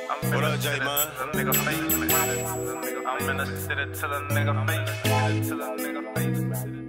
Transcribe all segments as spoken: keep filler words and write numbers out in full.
What up, J, man? Nigga face me. I'm in the city till a nigga face me. Till a nigga face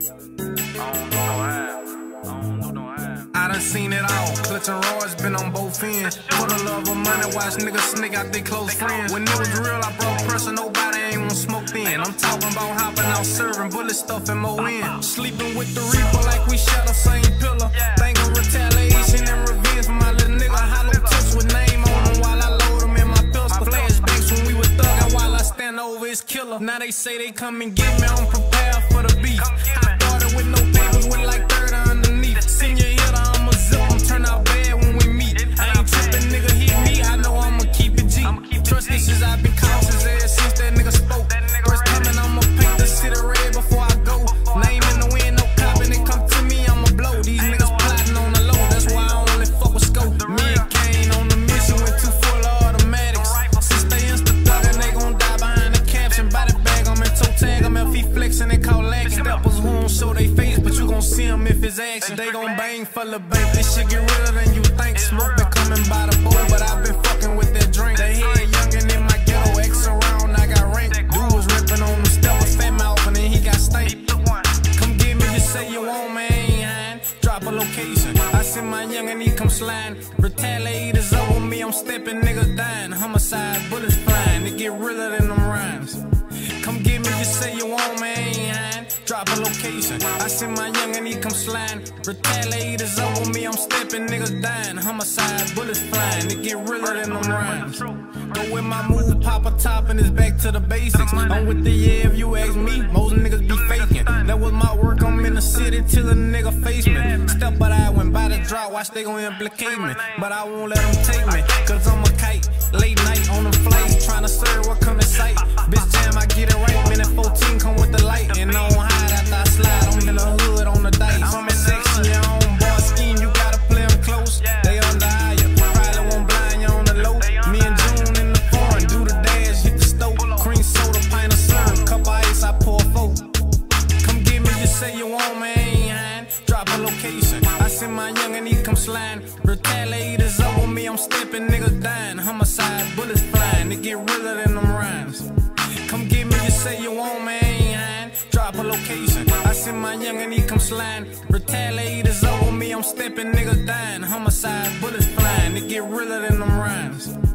me. I don't know no how. I don't know no how. I done seen it all. Clutch and Roy's been on both ends. For the love of money, watch niggas sneak out they close friends. When it was real, I brought pressure, nobody ain't want smoke then. I'm talking about hopping out serving bullet stuff in Mo in. Sleeping with the Reaper like we share the same pillar. Thinking retaliation and revenge for my little nigga. Hollow tips with name on them while I load them in my pistol. Flashbacks when we was thugging while I stand over his killer. Now they say they come and get me, I'm prepared for the beef. I started with no papers, with like thirty underneath. Senior hitter, I'ma zip them, turn out bad when we meet. I ain't tripping, nigga hit me, I know I'ma keep it G. Trust issues, I've been cautious ever since that nigga spoke. First coming, I'ma paint the city red before I go. Name in the wind, no cop, and they come to me, I'ma blow. These niggas plotting on the low, that's why I only fuck with scope. Me and Kane on the mission with two full of automatics. Since they insta thuggin', they gon' die behind the caption. Body bag, I'm in toe tag, I'm F E flexin', they call lacking. Steppers who don't show they face, but you gon' see them if it's action. They gon' bang for the bank, this shit get realer than you think. Smoke been coming by the bowl, but I've been fucking with that drink. They head youngin' in my ghetto, X around, I got rank. Dude was rippin' on them steppers, fat mouth, and then he got stank. Come get me, just say you want me, ain't hiding. Drop a location, I send my youngin', he come sliding. Retaliators over me, I'm stepping, niggas dying. Homicide, bullets flying, it get realer than them rhymes. Come get me, just say you want me, ain't hiding. Drop a location, I send my youngin', he come sliding. Retaliators over me, I'm stepping, niggas dying. Homicide, bullets flying, it get realer than them rhymes. Go with my move, pop a top, and it's back to the basics. I'm with the yeah, if you ask me, most niggas be faking. That was my work, I'm in the city till a nigga face me. Step but I went by the drop, watch they gon' implicate me. But I won't let them take me, cause I'm a kite. Late night on them flights, tryna serve what come in sight. Bitch jam, I get it right, minute fourteen come with the light. And I don't hide after I slide, I'm in the hood on the dice. I'm a section, your own boss scheme, you gotta play them close. They under higher, probably won't blind you on the low. Me and June in the foreign, do the dash, hit the stove. Cream soda, pint of syrup, cup of ice, I pour four. Come get me, just say you want me, ain't hiding. Drop a location, I send my youngin', he come sliding. Retaliators over me, I'm stepping, niggas dying. Homicide, bullets flying, it get realer than them rhymes. Come get me, just say you want me, ain't hiding. Drop a location, I send my youngin', he come sliding. Retaliators over me, I'm stepping, niggas dying. Homicide, bullets flying, it get realer than them rhymes.